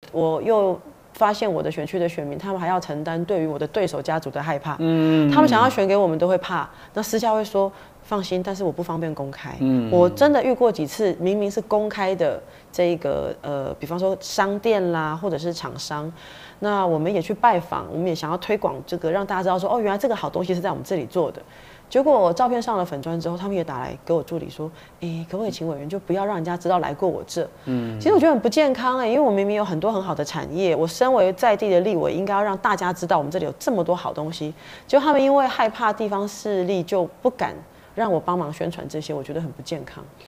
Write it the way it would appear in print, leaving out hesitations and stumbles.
我又发现我的选区的选民，他们还要承担对于我的对手家族的害怕。他们想要选给我们都会怕，那私下会说放心，但是我不方便公开。我真的遇过几次，明明是公开的这个比方说商店啦，或者是厂商，那我们也去拜访，我们也想要推广这个，让大家知道说，哦，原来这个好东西是在我们这里做的。结果我照片上了粉专之后，他们也打来给我助理说，可不可以请委员就不要让人家知道来过我这？其实我觉得很不健康因为我明明有很多很好的产业，我身为在地的立委，应该要让大家知道我们这里有这么多好东西。结果他们因为害怕地方势力，就不敢让我帮忙宣传这些，我觉得很不健康。